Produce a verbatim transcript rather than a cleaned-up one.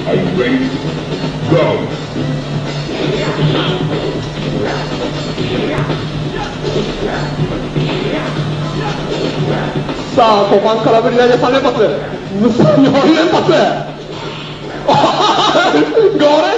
さあ股間空振り投げさん連発、無双よん連発、ご連